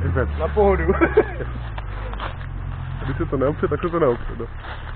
hřbet. Na pohodu. Když se to neopře, tak se to neopře, no.